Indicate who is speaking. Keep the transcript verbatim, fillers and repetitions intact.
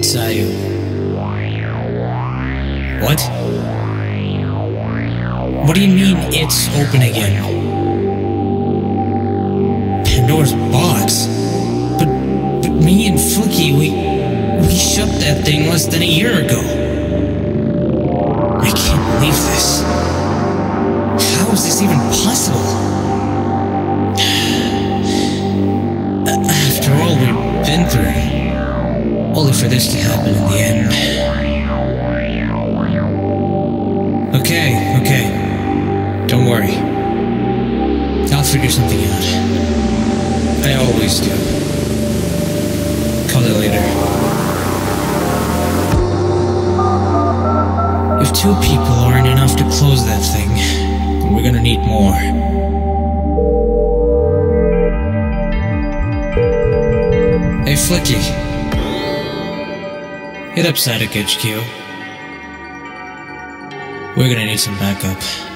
Speaker 1: Sayu. What? What do you mean it's open again? Pandora's box? But, but me and Flicky, we, we shut that thing less than a year ago. I can't believe this. How is this even possible? After all we've been through, only for this to happen in the end. Okay, okay. Don't worry. I'll figure something out. I always do. Call it later. If two people aren't enough to close that thing, then we're gonna need more. Hey, Flicky. Hit up Psyduck H Q. We're gonna need some backup.